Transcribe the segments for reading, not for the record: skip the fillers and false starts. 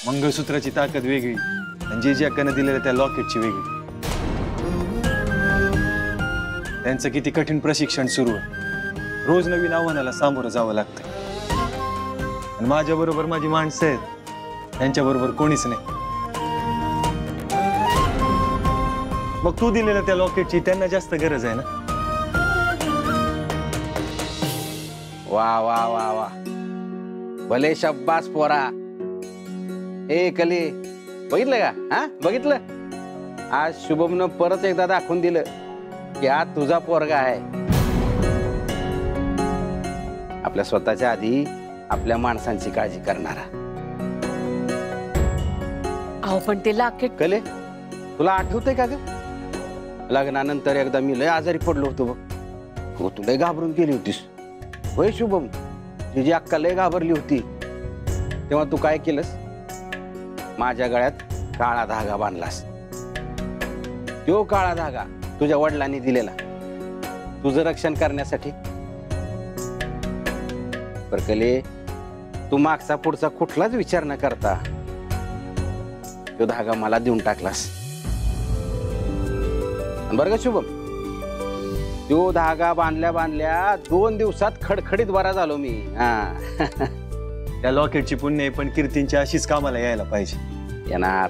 मंगळसूत्राची ताकद वेगळी आणि जे जॅकाने दिलेल्या त्या लॉकेटची वेगळी. त्यांचं किती कठीण प्रशिक्षण सुरू आहे. रोज नवीन आव्हानाला सामोरं जावं लागतं. आणि माझ्या बरोबर माझी माणसं आहेत, त्यांच्या बरोबर कोणीच नाही. मग तू दिलेल्या त्या लॉकेटची त्यांना जास्त गरज आहे ना. वा वा वा वा, भले शब्बास पोरा. ए कली, बघितलं का? हा बघितलं, आज शुभमनं परत एकदा दाखवून दिलं की हा तुझा पोरगा आहे. आपल्या स्वतःच्या आधी आपल्या माणसांची काळजी करणारा. अहो पण ते लॉकेट कले, तुला आठवतंय का ग? लग्नानंतर एकदा मी लय आजारी पडलो होतो बघ. हो, तू लय घाबरून गेली होतीस. होय शुभम, तुझी अक्का लय घाबरली होती. तेव्हा तू काय केलंस? माझ्या गळ्यात काळा धागा बांधलास. तो काळा धागा तुझ्या वडिलांनी दिलेला तुझं रक्षण करण्यासाठी. परकले, तू मागचा पुढचा कुठलाच विचार न करता तो धागा मला देऊन टाकलास. बरं का शुभम, तो धागा बांधल्या बांधल्या 2 दिवसात खडखडीत बरा झालो मी. त्या लॉकेटची पुण्य आहे, पण कीर्तींची अशीच कामाला यायला पाहिजे. येणार.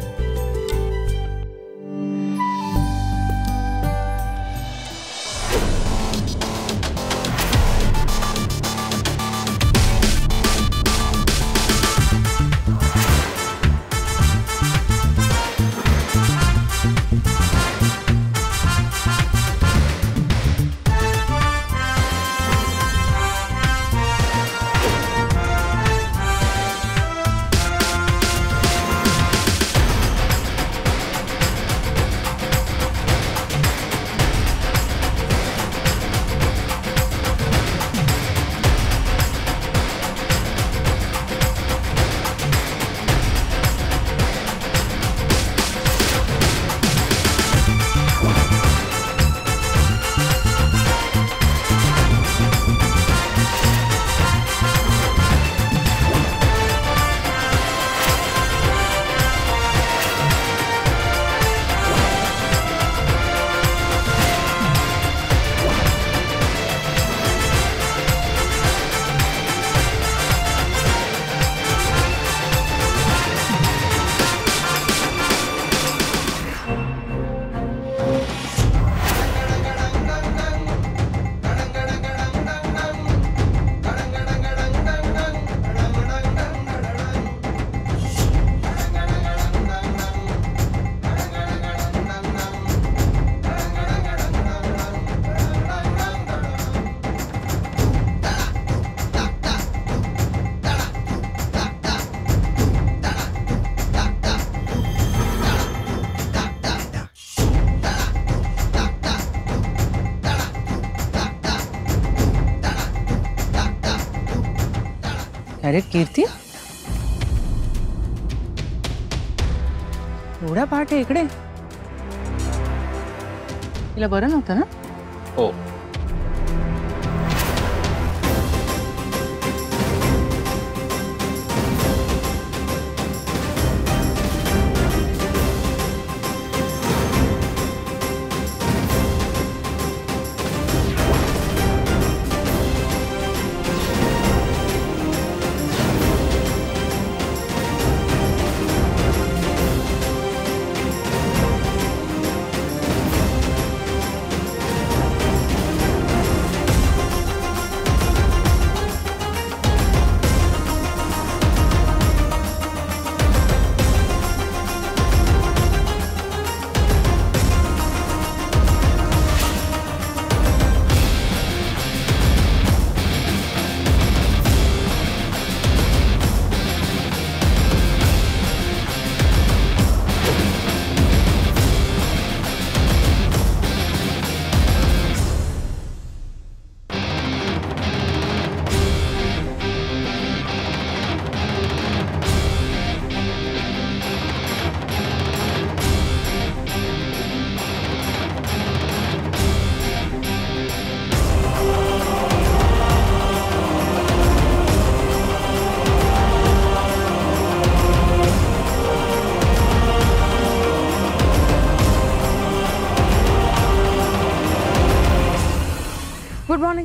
अरे कीर्ती, एवढा पहाटे इकडे? तिला बरं नव्हतं ना? हो.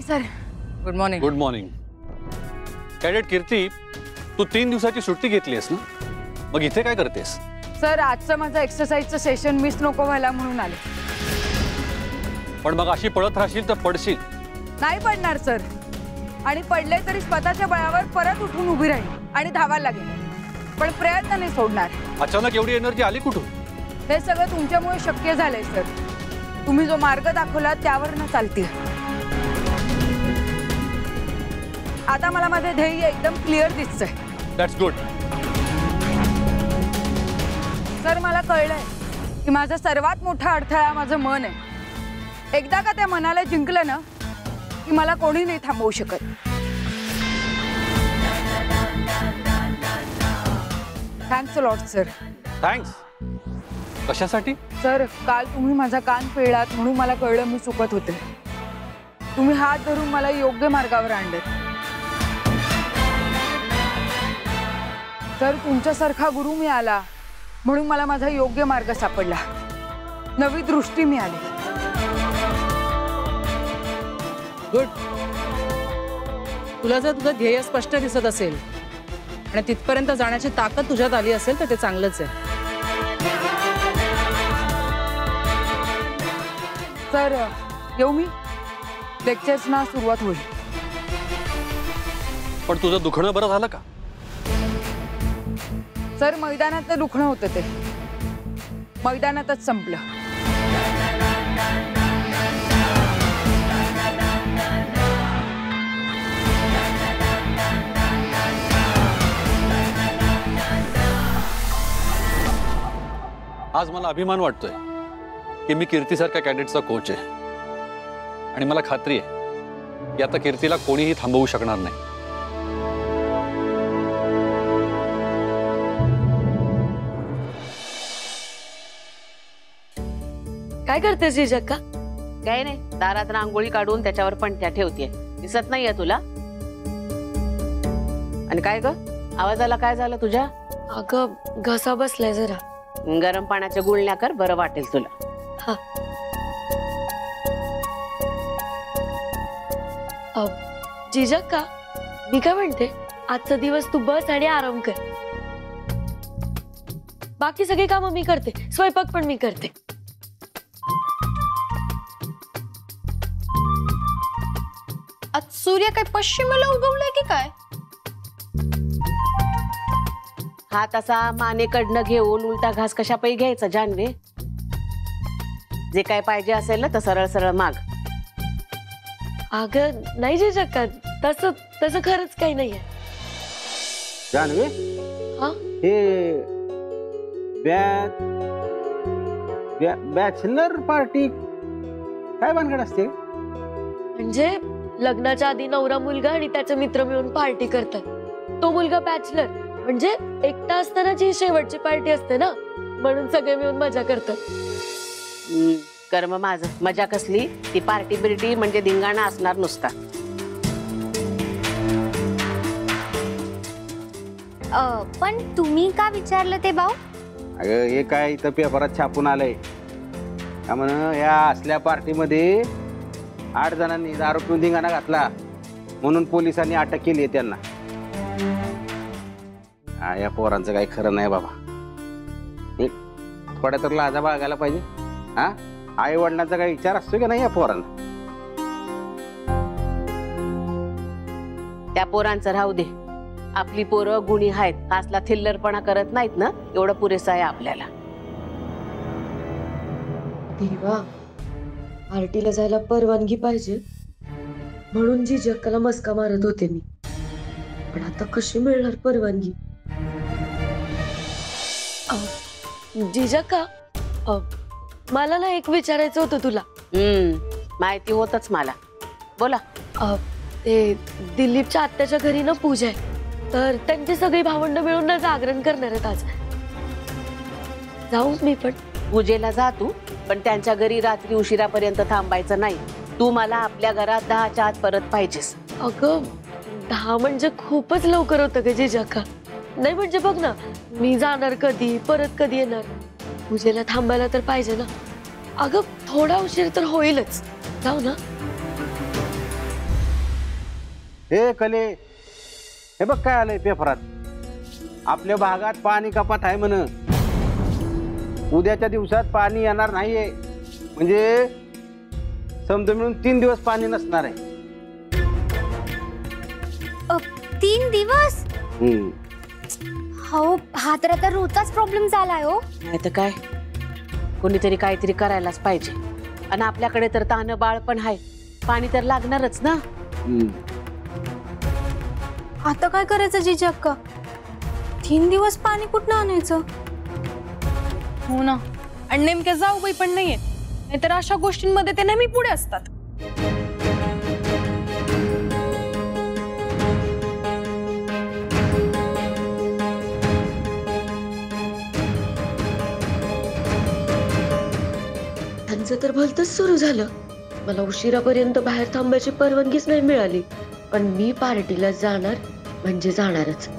Sir. Good morning. Good morning. Cadet Kirti, तू 3 दिवसाची सुट्टी घेतलीस ना, मग इथे काय करतेस? सर आजचं माझं एक्सरसाइजचं सेशन मिस नको व्हायला म्हणून आले. पण मग अशी पळत राहशील तर पडशील. नाही पडणार सर, आणि पडले तरी स्वतःच्या बळावर परत उठून उभी राहील आणि धावायला लागेल, पण प्रयत्न नाही सोडणार. अचानक एवढी एनर्जी आली कुठून? हे सगळं तुमच्यामुळे शक्य झालंय सर. तुम्ही जो मार्ग दाखवला त्यावर न चालतील. आता मला माझे ध्येय एकदम क्लिअर दिसतंय. That's good. सर मला कळलंय की माझा सर्वात मोठा अडथळा माझं मन आहे. एकदा का त्या मनाला जिंकलं ना की मला कोणी नाही थांबवू शकत. Thanks a lot sir. Thanks. कशासाठी? सर काल तुम्ही माझा कान पिळलात म्हणून मला कळलं मी चुकत होते. तुम्ही हात धरून मला योग्य मार्गावर आणले. सर तुमच्यासारखा गुरु मिळाला म्हणून मला माझा योग्य मार्ग सापडला. नवी दृष्टी मिळाली. गुड. तुला जर तुझं ध्येय स्पष्ट दिसत असेल आणि तिथपर्यंत जाण्याची ताकद तुझ्यात आली असेल तर ते चांगलंच आहे. सर येऊ मी. लेक्चर्सना सुरुवात होईल. पण तुझं दुखणं बरं झालं का? सर मैदानातलं दुखणं होतं ते मैदानातच संपलं. आज मला अभिमान वाटतोय की मी कीर्तीसारख्या कॅडेटचा कोच आहे, आणि मला खात्री आहे की आता कीर्तीला कोणीही थांबवू शकणार नाही. काय करतेस जिजक्का? काय नाही, दारात रांगोळी काढून त्याच्यावर पणत्या ठेवतेय. दिसत नाहीये तुला? आणि काय ग, आवाजाला काय झालं तुझ्या? अगं घसा बसलाय जरा. गरम पाण्याच्या गुळण्या कर, बरं वाटेल तुला. हा. जिजक्का मी काय म्हणते, आजचा दिवस तू बस आणि आराम कर. बाकी सगळी कामं मी करते, स्वयंपाक पण मी करते. आज सूर्य काय पश्चिमेला उगवलाय की काय? हात असा मानेकडनं घेऊन उलटा घास कशा पायी घ्यायचा जानवे? जे काय पाहिजे असेल ना तर सरळ सरळ माग. अगं नाही जिजक्का, तसं तसं खरंच काही नाहीये. जानवे, हा हे बॅचलर पार्टी काय भानगड असते? म्हणजे लग्नाच्या आधी नवरा मुलगा आणि त्याचे मित्र मिळून पार्टी करतात. तो मुलगा बॅचलर म्हणजे एकटा असताना जी शेवटची पार्टी असते ना, म्हणून सगळे मिळून मजा करतात. कर्म माझं. मजा कसली? ती पार्टी बिर्टी म्हणजे धिंगाणा असणार नुसता. पण तुम्ही का विचारलं ते भाऊ? अगं हे काय इथं पेपरात छापून आलंय का म्हण, या असल्या पार्टीमध्ये 8 जणांनी दारू पिऊन धिंगाणा घातला म्हणून पोलिसांनी अटक केली आहे त्यांना. या पोरांचं काही खरं नाही बाबा. एक थोड्या तर लाजा बाळगायला पाहिजे. हा, आई वडिलांचा काही विचार असतो की नाही या पोरांना? त्या पोरांचं राहू दे. आपली पोरं गुणी आहेत, असला थिल्लरपणा करत नाहीत ना, एवढं पुरेसं आहे आपल्याला. देवा, पार्टीला जायला परवानगी पाहिजे म्हणून जिजक्काला मस्का मारत होते मी. पण आता कशी मिळणार परवानगी? जिजक्का, मला ना एक विचारायचं होतं तुला. माहिती होतच मला. बोला. ते दिलीपच्या आत्याच्या घरी ना पूजा आहे, तर त्यांची सगळी भावंड मिळून ना जागरण करणार आहेत आज. जाऊ मी पण? पूजेला जा तू, पण त्यांच्या घरी रात्री उशिरापर्यंत थांबायचं नाही. तू मला आपल्या घरात 10च्या आत परत पाहिजेस. अगं 10 म्हणजे खूपच लवकर होतं ग जिजक्का. नाही म्हणजे बघ ना, मी जाणार कधी, परत कधी येणार? पूजेला थांबायला तर पाहिजे ना. अगं थोडा उशीर तर होईलच. जाऊ ना. हे कले, हे बघ काय आलंय पेपरात. आपल्या भागात पाणी कपात आहे म्हण. उद्याच्या दिवसात पाणी येणार नाहीये. म्हणजे समजा मिळून 3 दिवस पाणी नसणार आहे. 3 दिवस? हो, हा तर आता रोजचाच प्रॉब्लेम झालाय हो. नाही तर काय, कोणीतरी काहीतरी करायलाच पाहिजे. आणि आपल्याकडे तर तान बाळ पण आहे, पाणी तर लागणारच ना. आता काय करायचं जीजी अक्का? 3 दिवस पाणी कुठनं आणायचं? हो ना, आणि नेमक्या जाऊबाई पण नाहीये, नाहीतर अशा गोष्टींमध्ये ते नेहमी पुढे असतात. त्यांचं तर भलतंच सुरू झालं. मला उशिरापर्यंत बाहेर थांबायची परवानगीच नाही मिळाली, पण मी पार्टीला जाणार म्हणजे जाणारच.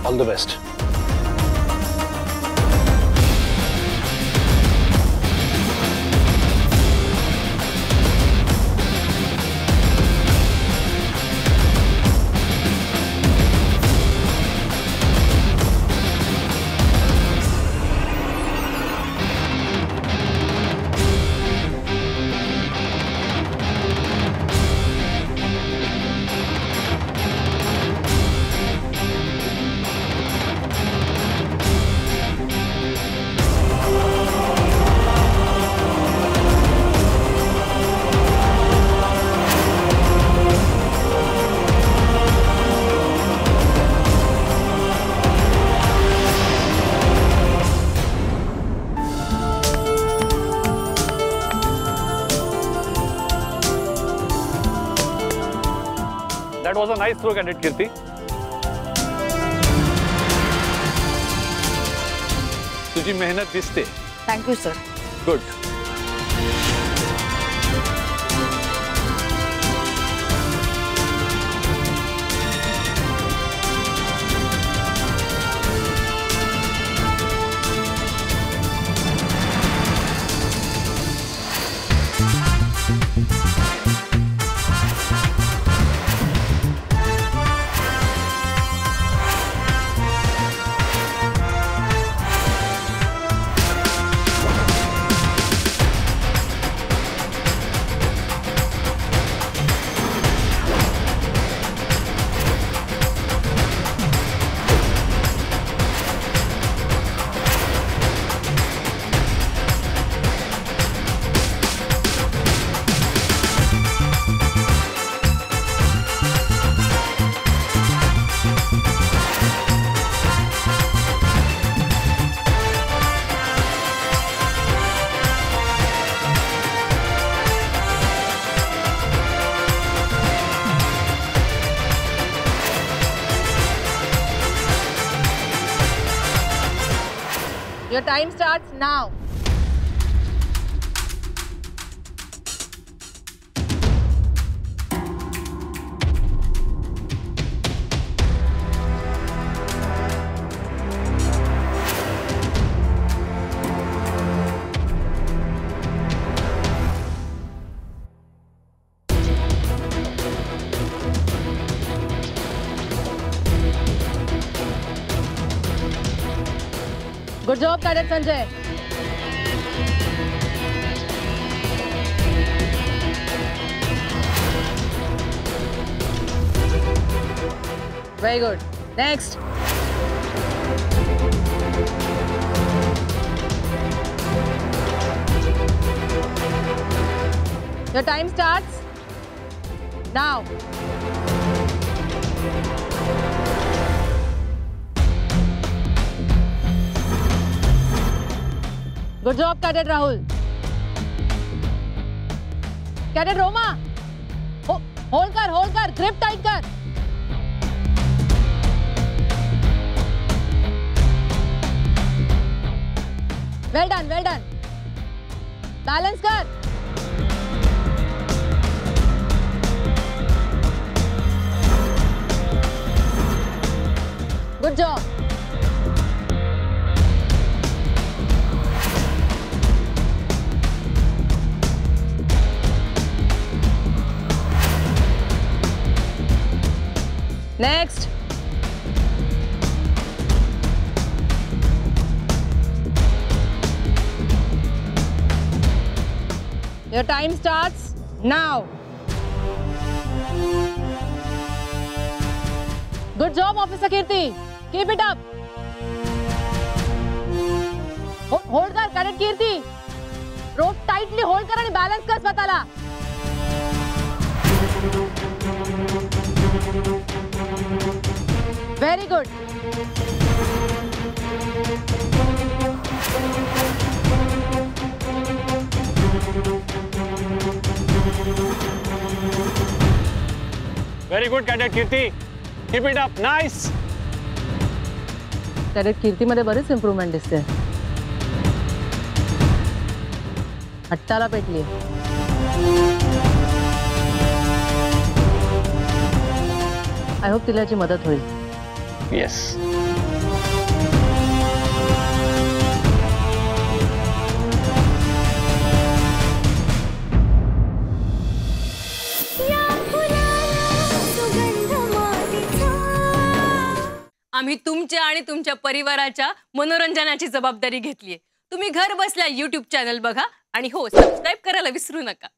All the best. That was a nice throw, candidate Kirti. तुझी मेहनत दिसते. Thank you sir. Good. Your time starts now. Good job, Cadet Sanjay. Very good. Next. Your time starts now. Good job, Cadet Rahul. Cadet Roma, hold kar, grip tight kar. Well done, well done. Balance kar. Good job. Next. Your time starts now. Good job, Officer Kirti. Keep it up. Hold कर, Cadet Kirti. Rope tightly hold कर आणि balance कर स्वतःला. Very good. Very good, Cadet Kirti. Keep it up. Nice. Cadet Kirti मध्ये बरेच improvement दिसते. हट्टाला पेटली. I hope तिला याची मदत होईल. Yes. आम्ही तुमच्या आणि तुमच्या परिवाराच्या मनोरंजनाची जबाबदारी घेतलीये. तुम्ही घर बसल्या YouTube चॅनल बघा आणि हो सबस्क्राईब करायला विसरू नका.